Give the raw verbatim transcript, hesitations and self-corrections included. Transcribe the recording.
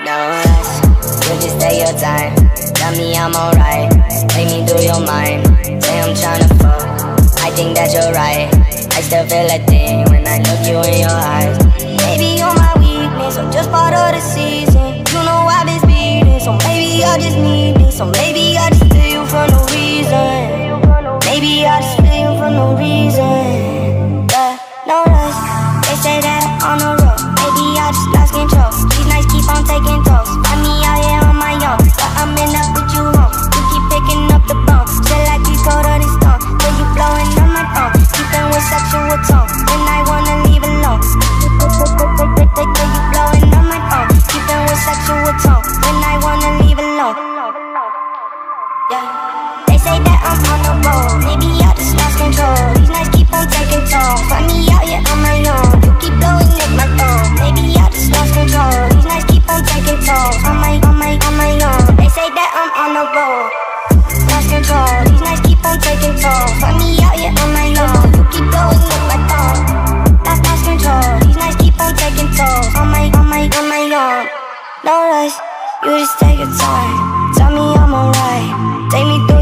No rush, you just take your time. Tell me I'm alright, take me through your mind. Say I'm tryna fuck, I think that you're right. I still feel a thing when I look you in your eyes. Maybe you're my weakness, or just part of the season. You know I've been speeding, so maybe I just need this. So maybe I just feel you for no reason. Maybe I just feel you for no reason. Yeah, no rush, they say that I'm on the road. Maybe I just lost control. These nights keep on taking tolls. Find me out here on my own, but I'm in up with you home. You keep picking up the bone, feel like you colder than stone. When you blowing on my phone, keeping with sexual tone. When I wanna leave alone, when you blowing on my phone, keeping with sexual tone. When I wanna leave alone, yeah. They say that I'm on the road, maybe I just lost control. These nights keep on taking tolls. Find me out here on my own. You keep blowing up my phone, maybe I just lost control. These nights keep on taking tolls. On my, on my, on my own. They say that I'm on the road, lost control. These nights keep on taking tolls. Find me out here on my own. You keep blowing up my phone, lost, lost control. These nights keep on taking tolls. On my, on my, on my own. No rush, you just take your time. Tell me I'm alright, take me through